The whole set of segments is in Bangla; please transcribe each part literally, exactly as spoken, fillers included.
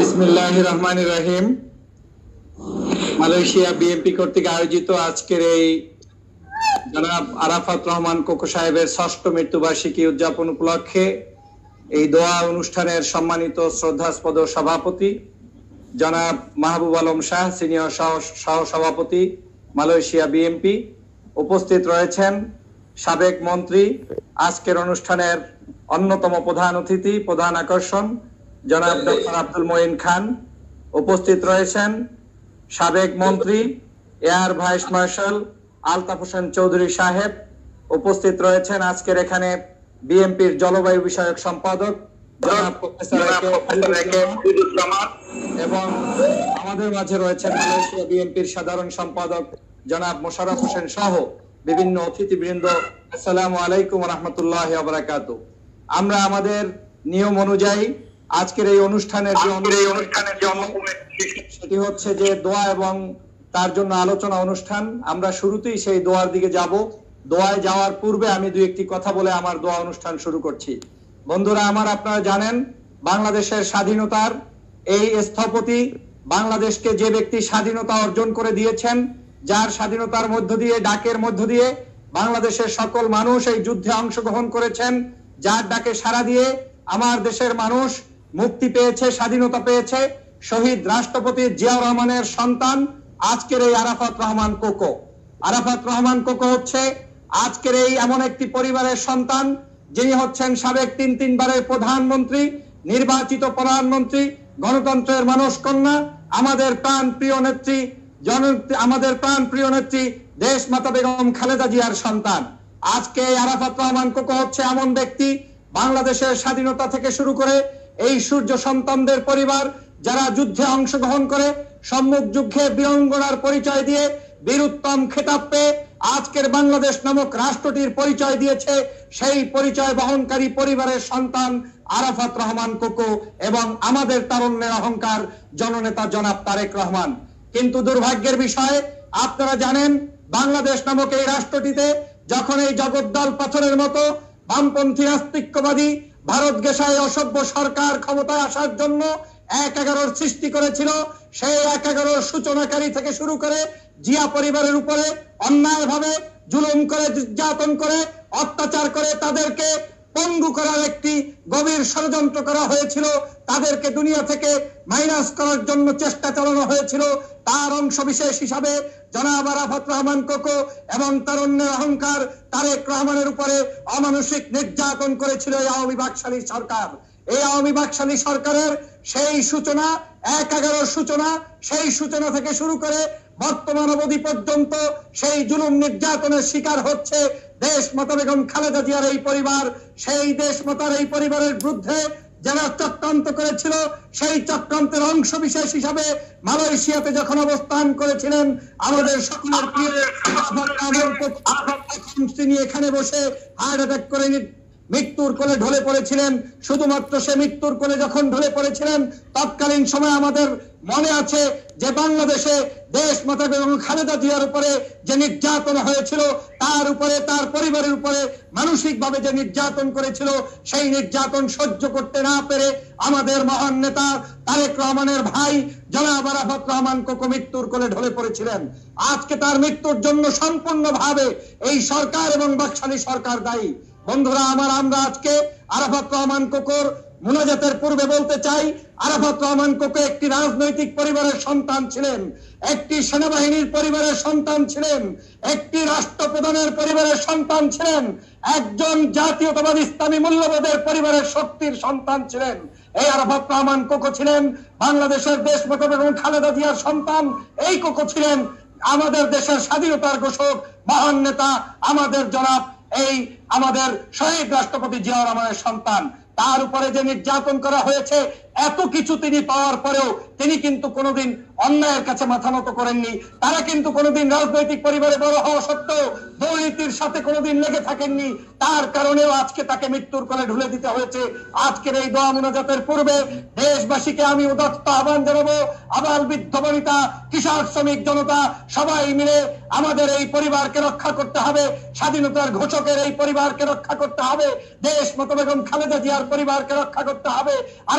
বিসমিল্লাহির রহমানির রহিম। মালয়েশিয়া বিএনপি কর্তৃক আয়োজিত আজকের এই জনাব আরাফাত রহমান কোকো সাহেবের ষষ্ঠ মৃত্যুবার্ষিকী উদযাপন উপলক্ষে এই দোয়া অনুষ্ঠানের সম্মানিত শ্রদ্ধাস্পদ সভাপতি জনাব মাহবুব আলম শাহ, সিনিয়র সহ সভাপতি মালয়েশিয়া বিএনপি, উপস্থিত রয়েছেন সাবেক মন্ত্রী, আজকের অনুষ্ঠানের অন্যতম প্রধান অতিথি, প্রধান আকর্ষণ জনাব ডক্টর আব্দুল মঈন খান, উপস্থিত রয়েছেন সাবেক মন্ত্রী air vice marshal Altaf Hossain Chowdhury সাহেব, উপস্থিত রয়েছেন আজকের এখানে বিএনপির জলবায়ু বিষয়ক সম্পাদক জনাব প্রফেসর এবং আমাদের মাঝে রয়েছেন মালয়েশিয়া বিএনপির সাধারণ সম্পাদক জনাব মোশাররফ হোসেন সহ বিভিন্ন অতিথিবৃন্দ। আসসালামু আলাইকুম ওয়া রাহমাতুল্লাহি ওয়া বারাকাতুহু। আমরা আমাদের নিয়ম অনুযায়ী আজকের এই অনুষ্ঠানের যে অনুষ্ঠানের যে সেটি হচ্ছে যে দোয়া এবং তার জন্য আলোচনা অনুষ্ঠান। আমরা শুরুতেই সেই দোয়ার দিকে যাব। দোয়ায় যাওয়ার পূর্বে আমি দুই একটি কথা বলে আমার দোয়া অনুষ্ঠান শুরু করছি। বন্ধুরা আমার, আপনারা জানেন বাংলাদেশের স্বাধীনতার এই স্থপতি, বাংলাদেশকে যে ব্যক্তি স্বাধীনতা অর্জন করে দিয়েছেন, যার স্বাধীনতার মধ্য দিয়ে, ডাকের মধ্য দিয়ে বাংলাদেশের সকল মানুষ এই যুদ্ধে অংশগ্রহণ করেছেন, যার ডাকে সাড়া দিয়ে আমার দেশের মানুষ মুক্তি পেয়েছে, স্বাধীনতা পেয়েছে, শহীদ রাষ্ট্রপতি জিয়াউর রহমানের সন্তান আজকের এই আরাফাত রহমান কোকো। আরাফাত রহমান কোকো হচ্ছে আজকের এই এমন একটি পরিবারের সন্তান যিনি হচ্ছেন সাবেক তিন তিনবারের প্রধানমন্ত্রী, নির্বাচিত প্রধানমন্ত্রী, গণতন্ত্রের মানস কন্যা, আমাদের প্রাণ প্রিয় নেত্রী জন আমাদের প্রাণ প্রিয় নেত্রী দেশ মাতা বেগম খালেদা জিয়ার সন্তান। আজকে আরাফাত রহমান কোকো হচ্ছে এমন ব্যক্তি, বাংলাদেশের স্বাধীনতা থেকে শুরু করে এই সূর্য সন্তানদের পরিবার যারা যুদ্ধে অংশগ্রহণ করে সম্মুখ যুদ্ধে বীরাঙ্গনার পরিচয় দিয়ে বীরুত্তম খেতাব পেয়ে আজকের বাংলাদেশ নামক রাষ্ট্রটির পরিচয় দিয়েছে, সেই পরিচয় বহনকারী পরিবারের সন্তান আরাফাত রহমান কোকো এবং আমাদের তারুণ্যের অহংকার জননেতা জনাব তারেক রহমান। কিন্তু দুর্ভাগ্যের বিষয়, আপনারা জানেন বাংলাদেশ নামক এই রাষ্ট্রটিতে যখন এই জগদ্দল পাথরের মতো বামপন্থী নাস্তিক্যবাদী ভারত গেশায় অসভ্য সরকার ক্ষমতায় আসার জন্য এক এগারোর সৃষ্টি করেছিল, সেই এক এগারোর সূচনাকারী থেকে শুরু করে জিয়া পরিবারের উপরে অন্যায়ভাবে জুলুম করে, নির্যাতন করে, অত্যাচার করে তাদেরকে পঙ্গু করার একটি গভীর ষড়যন্ত্র করা হয়েছিল, তাদেরকে দুনিয়া থেকে মাইনাস করার জন্য চেষ্টা চালানো হয়েছিল। তার অংশ বিশেষ হিসাবে জনাব আরাফাত রহমান কোকো এবং তারুণ্যের অহংকার তারেক রহমানের উপরে অমানসিক নির্যাতন করেছিল এই আওয়ামী বাকশালী সরকার। এই আওয়ামী বাকশালী সরকারের সেই সূচনা, এক এগারোর সূচনা, সেই সূচনা থেকে শুরু করে বর্তমান অবধি পর্যন্ত সেই জুলুম নির্যাতনের শিকার হচ্ছে দেশ মাতা বেগম খালেদা জিয়ার এই পরিবার। সেই দেশ মাতার এই পরিবারের বিরুদ্ধে যারা চক্রান্ত করেছিল, সেই চক্রান্তের অংশ বিশেষ হিসাবে মালয়েশিয়াতে যখন অবস্থান করেছিলেন আমাদের সকলের প্রিয় তিনি এখানে বসে হার্ট অ্যাটাক করে মৃত্যুর কোলে ঢলে পড়েছিলেন। শুধুমাত্র সে মৃত্যুর কোলে যখন ঢলে পড়েছিলেন তৎকালীন সময় আমাদের মনে আছে যে বাংলাদেশে দেশ মাতা বেগম খালেদা জিয়ার উপরে যে নির্যাতন হয়েছিল, তার উপরে, তার পরিবারের উপরে মানসিকভাবে যে নির্যাতন করেছিল, সেই নির্যাতন সহ্য করতে না পেরে আমাদের মহান নেতা তারেক রহমানের ভাই জনাব আরাফাত রহমান কোকো মৃত্যুর কোলে ঢলে পড়েছিলেন। আজকে তার মৃত্যুর জন্য সম্পূর্ণভাবে এই সরকার এবং বাকশালী সরকার দায়ী। বন্ধুরা আমার, আমরা আজকে আরাফাত রহমান কোকোর মুনাজাতের পূর্বে বলতে চাই, আরাফাত রহমান কোকো একটি রাজনৈতিক পরিবারের সন্তান ছিলেন, একটি সেনাবাহিনীর পরিবারের সন্তান ছিলেন, একটি রাষ্ট্রপ্রধানের পরিবারের সন্তান ছিলেন, একজন জাতীয়তাবাদ ইসলামী মূল্যবোধের পরিবারের শক্তির সন্তান ছিলেন। এই আরাফাত রহমান কোকো ছিলেন বাংলাদেশের দেশ মাতা বেগম খালেদা জিয়ার সন্তান। এই কোকো ছিলেন আমাদের দেশের স্বাধীনতার ঘোষক মহান নেতা আমাদের জনাব এই আমাদের শহীদ রাষ্ট্রপতি জিয়াউর রহমানের সন্তান। তার উপরে যে নির্যাতন করা হয়েছে, এত কিছু তিনি পাওয়ার পরেও তিনি কিন্তু কোনোদিন অন্যায়ের কাছে মাথা নত করেননি। তারা কিন্তু কোনোদিন রাজনৈতিক পরিবারে বড় হওয়া সত্ত্বেও দুর্নীতির সাথে কোনোদিন লেগে থাকেননি। তার কারণেও আজকে তাকে মৃত্যুর কোলে ঢুলে দিতে হয়েছে। আজকের এই দোয়া মুনাজাতের পূর্বে দেশবাসীকে আমি উদাত্ত আহ্বান জানাবো, আবাল বৃদ্ধ বনিতা, কৃষক শ্রমিক জনতা সবাই মিলে আমাদের এই পরিবারকে রক্ষা করতে হবে, স্বাধীনতার ঘোষকের এই পরিবারকে রক্ষা করতে হবে, দেশ মাতা বেগম খালেদা জিয়ার পরিবারকে রক্ষা করতে হবে, আরাফাত রহমান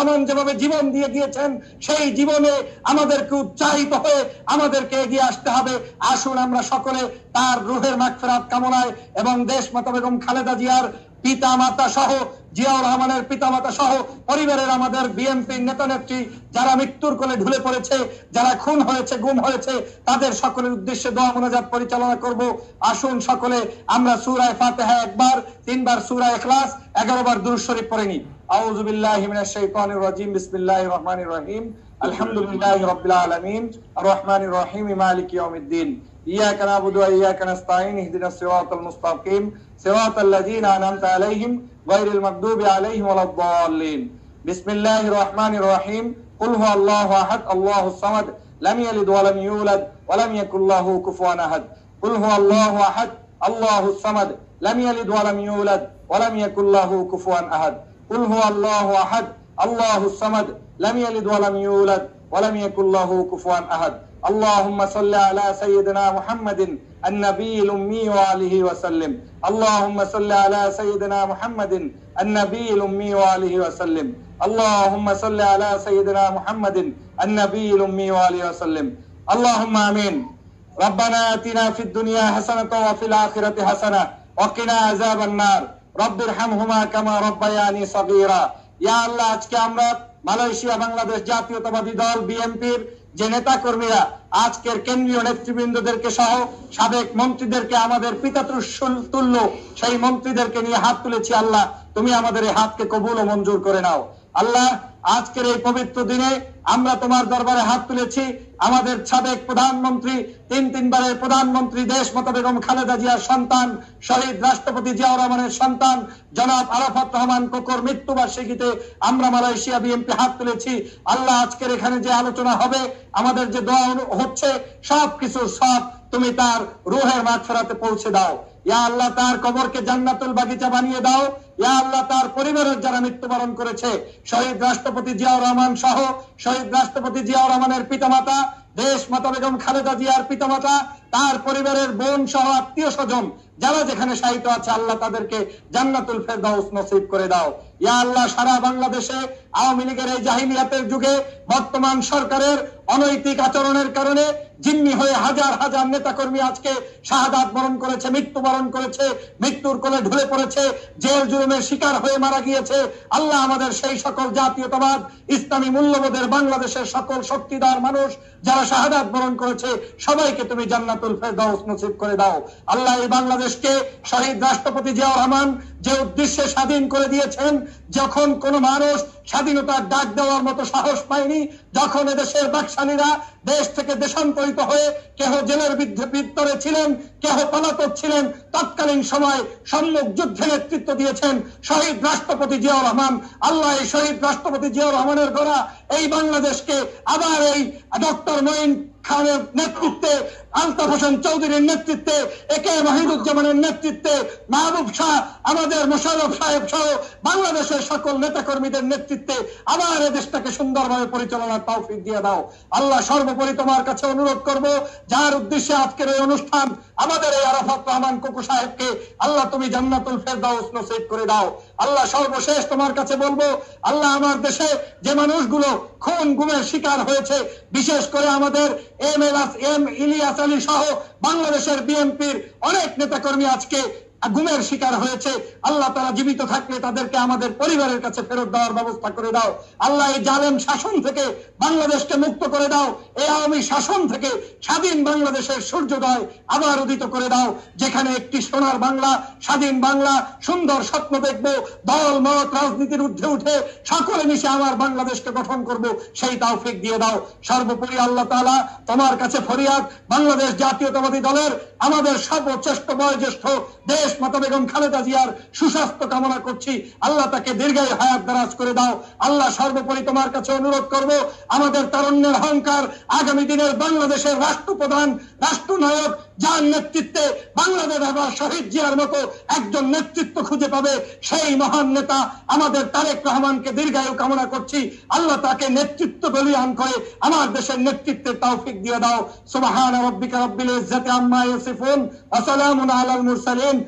রহমান যেভাবে জীবন দিয়ে গিয়েছেন সেই জীবনে আমাদেরকে উৎসাহিত হয়ে আমাদেরকে এগিয়ে আসতে হবে। আসুন আমরা সকলে তার রুহের মাগফিরাত কামনায় এবং দেশমাতা বেগম খালেদা জিয়ার পিতা মাতা সহ, জিয়াউর রহমানের পিতা মাতা সহ পরিবারের আমাদের বিএনপির নেতা নেত্রী যারা মৃত্যুর কোলে ঢুলে পড়েছে, যারা খুন হয়েছে, গুম হয়েছে, তাদের সকলের উদ্দেশ্যে দোয়া মোনাজাত পরিচালনা করব। আসুন সকলে আমরা সূরা ফাতিহা একবার, তিনবার সূরা ইখলাস, এগারো বার দুরূদ শরীফ পড়ে নিই। আউযু বিল্লাহি মিনাশ শাইতানির রাজিম, বিসমিল্লাহির রহমানির রহিম, আলহামদুলিল্লাহি রাব্বিল আলামিন, আর রহমানির রহিম, মালিকি ইয়াউমিদ্দিন, ইয়াকা না'বুদু ওয়া ইয়াকা নাস্তাঈন, ইহদিনাস সিরাতাল মুস্তাকিম, সিরাতাল লাযীনা আন'আমতা আলাইহিম গায়রিল মাগদুবি আলাইহিম ওয়ালাদ-দাল্লিন। বিসমিল্লাহির রহমানির রহিম, কুল হুয়াল্লাহু আহাদ, আল্লাহুস সামাদ, লাম ইয়ালিদ ওয়া লাম ইউলাদ ওয়া লাম ইয়াকুল লাহু কুফুয়ান আহাদ। কুল হুয়াল্লাহু আহাদ, আল্লাহুস সামাদ, লাম ইয়ালিদ ওয়া লাম ইউলাদ ওয়া লাম ইয়াকুল লাহু কুফুয়ান আহাদ। কুল হুয়াল্লাহু আহাদ, আল্লাহুস সামাদ, লাম ইয়ালিদ ওয়া লাম ইউলাদ ওয়া লাম ইয়াকুল লাহু কুফুয়ান আহাদ। اللهم صل على سيدنا محمد النبي الأمي وآله وسلم. اللهم صل على سيدنا محمد النبي الأمي وآله وسلم. اللهم صل على سيدنا محمد النبي الأمي وآله وسلم. اللهم آمين. ربنا آتنا في الدنيا حسنة وفي الآخرة حسنة وقنا عذاب النار. رب ارحمهما كما ربياني صغيرا. يا الله আজকে আমরা মালয়েশিয়া বাংলাদেশ জাতীয়তাবাদী দল বিএনপির যে নেতা কর্মীরা আজকের কেন্দ্রীয় নেতৃবৃন্দদেরকে সহ সাবেক মন্ত্রীদেরকে আমাদের পিতাতুল্য সেই মন্ত্রীদেরকে নিয়ে হাত তুলেছি। আল্লাহ তুমি আমাদের এই হাতকে কবুল ও মঞ্জুর করে নাও। আল্লাহ আজকের এই পবিত্র দিনে আমরা তোমার দরবারে হাত তুলেছি। আমাদের সাবেক প্রধানমন্ত্রী, তিন তিনবারের প্রধানমন্ত্রী, দেশমাতা বেগম খালেদা জিয়ার সন্তান, শহীদ রাষ্ট্রপতি জিয়াউর রহমানের সন্তান জনাব আরাফাত রহমান কোকোর মৃত্যুবার্ষিকীতে আমরা মালয়েশিয়া বিএনপি হাত তুলেছি। আল্লাহ আজকের এখানে যে আলোচনা হবে, আমাদের যে দোয়া হচ্ছে, সবকিছু সব তুমি তার রুহের মাগফিরাতে পৌঁছে দাও। ইয়া আল্লাহ তার কবরকে জান্নাতুল বাগিচা বানিয়ে দাও। ইয়া আল্লাহ তার পরিবারের যারা মৃত্যুবরণ করেছে, শহীদ রাষ্ট্রপতি জিয়াউর রহমান সহ শহীদ রাষ্ট্রপতি জিয়াউর রহমানের পিতামাতা, দেশমাতা বেগম খালেদা জিয়ার পিতামাতা, তার পরিবারের বোন সহ আত্মীয় স্বজন যারা যেখানে শায়িত আছে, আল্লাহ তাদেরকে জান্নাতুল ফেরদাউস নসিব করে দাও। ইয়া আল্লাহ সারা বাংলাদেশে আওয়ামী লীগের এই জাহিলিয়াতের যুগে বর্তমান সরকারের অনৈতিক আচরণের কারণে জিম্মি হয়ে হাজার হাজার নেতা কর্মী আজকে শাহাদাত বরণ করেছে, মৃত্যুবরণ করেছে, মৃত্যুর কোলে ঢুলে পড়েছে, জেল জুলুমের শিকার হয়ে মারা গিয়েছে। আল্লাহ আমাদের সেই সকল জাতীয়তাবাদ, ইসলামী মূল্যবোধের বাংলাদেশের সকল শক্তিদার মানুষ যারা শাহাদাত বরণ করেছে, সবাইকে তুমি জান্নাতুল ফেরদাউস নসিব করে দাও। আল্লাহ এই বাংলাদেশকে শহীদ রাষ্ট্রপতি জিয়াউর রহমান যে উদ্দেশ্যে স্বাধীন করে দিয়েছেন, যখন কোন মানুষ স্বাধীনতার ডাক দেওয়ার মতো সাহস পায়নি, যখন এদেশের বাকশালীরা দেশ থেকে দেশান্তরিত হয়ে কেহ জেলের ভিতরে ছিলেন, কেহ পলাতক ছিলেন, তৎকালীন সময় সম্মুখ যুদ্ধে নেতৃত্ব দিয়েছেন শহীদ রাষ্ট্রপতি জিয়াউর রহমান। আল্লাহ এই শহীদ রাষ্ট্রপতি জিয়াউর রহমানের গড়া এই বাংলাদেশকে আবার এই ডক্টর মঈন খানের নেতৃত্বে, আলতাফ হোসেন চৌধুরীর নেতৃত্বে, একে মাহিদুজ্জামানের নেতৃত্বে, মাহবুব শাহ, আমাদের মোশাররফ সাহেব সহ বাংলাদেশের সকল নেতা কর্মীদের নেতৃত্বে আবার এই দেশটাকে সুন্দরভাবে পরিচালনার তৌফিক দিয়ে দাও। আল্লাহ সর্বোপরি তোমার কাছে অনুরোধ করব, যার উদ্দেশ্যে আজকের এই অনুষ্ঠান, আমাদের এই আরাফাত রহমান কোকো সাহেবকে আল্লাহ তুমি জান্নাতুল ফেরদাউস নসিব করে দাও। আল্লাহ সর্বশেষ তোমার কাছে বলবো, আল্লাহ আমার দেশে যে মানুষগুলো খুন গুমের শিকার হয়েছে, বিশেষ করে আমাদের এম এম ইলিয়াস আলী সহ বাংলাদেশের বিএনপির অনেক নেতাকর্মী আজকে গুমের শিকার হয়েছে, আল্লাহ তারা জীবিত থাকলে তাদেরকে আমাদের পরিবারের কাছে ফেরত দেওয়ার ব্যবস্থা করে দাও। আল্লাহ এই জালেম শাসন থেকে বাংলাদেশকে মুক্ত করে দাও। এই আওয়ামী শাসন থেকে স্বাধীন বাংলাদেশের সূর্যোদয় আবার উদিত করে দাও, যেখানে একটি সোনার বাংলা, স্বাধীন বাংলা, সুন্দর স্বপ্ন দেখবো, দল মত রাজনীতির ঊর্ধ্বে উঠে সকলে মিশে আমার বাংলাদেশকে গঠন করব, সেই তৌফিক দিয়ে দাও। সর্বোপরি আল্লাহ তাআলা তোমার কাছে ফরিয়াদ, বাংলাদেশ জাতীয়তাবাদী দলের আমাদের সর্বশ্রেষ্ঠ বয়োজ্যেষ্ঠ দেশ মাতা বেগম খালেদা জিয়ার সুস্বাস্থ্য কামনা করছি। আল্লাহ তাকে দীর্ঘায়ু হায়াত দারাজ করে দাও। আল্লাহ সর্বোপরি তোমার কাছে অনুরোধ করব, আমাদের তারুণ্যের অহংকার, আগামী দিনের বাংলাদেশের রাষ্ট্রপ্রধান, রাষ্ট্রনায়ক, যার নেতৃত্বে বাংলাদেশ আবার শহীদ জিয়ার মতো একজন নেতৃত্ব খুঁজে পাবে, সেই মহান নেতা আমাদের তারেক রহমানকে দীর্ঘায়ু কামনা করছি। আল্লাহ তাকে নেতৃত্ব বলিয়ান করে আমার দেশের নেতৃত্বের তৌফিক দিয়ে দাও। সুবহান রাব্বিকা রাব্বিল ইজ্জাতি আম্মা ইয়াসিফুন ওয়া সালামুন আলাল মুরসালিন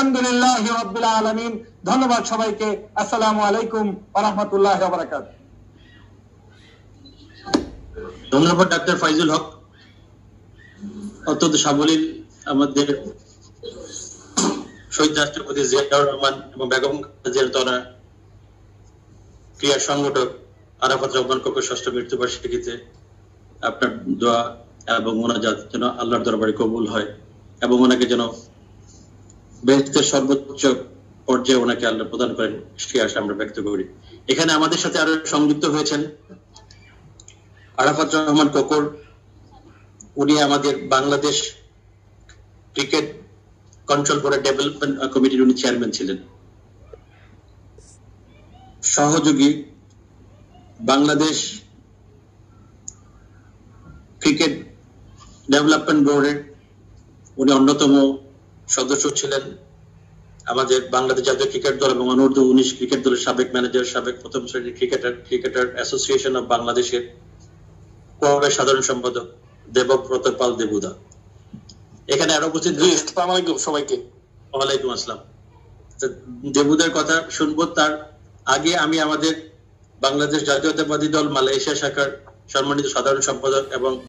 আলহামদুলিল্লাহি রাব্বিল আলামিন। ধন্যবাদ সবাইকে। আসসালামু আলাইকুম ওয়া রাহমাতুল্লাহি ওয়া বারাকাতুহু। ধন্যবাদ ডাক্তার ফাইজুল হক। অত্যন্ত সাবলীল আমাদের শহীদ রাষ্ট্রপতি জিয়াউর রহমান এবং বেগম খালেদা তরা ক্রিয়া সংগঠক আরাফাত রহমান কোকোর ষষ্ঠ মৃত্যুবার্ষিকীতে আপনার দোয়া এবং মোনাজাত যেন আল্লাহর দরবারে কবুল হয় এবং ওনাকে যেন বেহেশতের সর্বোচ্চ পর্যায়ে ওনাকে আল্লাহ প্রদান করেন, সে আশা আমরা ব্যক্ত করি। এখানে আমাদের সাথে আরো সংযুক্ত হয়েছেন আরাফাত রহমান কোকর। উনি আমাদের বাংলাদেশ ক্রিকেট কন্ট্রোল বোর্ডের ডেভেলপমেন্ট কমিটির উনি চেয়ারম্যান ছিলেন। সহযোগী বাংলাদেশ ক্রিকেট ডেভেলপমেন্ট বোর্ডের উনি অন্যতম সদস্য ছিলেন। আমাদের বাংলাদেশ জাতীয় ক্রিকেট দল এবং অনূর্ধ্ব উনিশ ক্রিকেট দলের সাবেক ম্যানেজার, সাবেক প্রথম শ্রেণীর ক্রিকেটার, ক্রিকেটার অ্যাসোসিয়েশন অব বাংলাদেশের কোয়াবের সাধারণ সম্পাদক দেবব্রত পাল দেবুদা। এখানে আরো উপস্থিত সবাইকে ওয়ালাইকুম আসসালাম। দেবুদার কথা শুনবো, তার আগে আমি আমাদের বাংলাদেশ জাতীয়তাবাদী দল মালয়েশিয়া শাখার সম্মানিত সাধারণ সম্পাদক এবং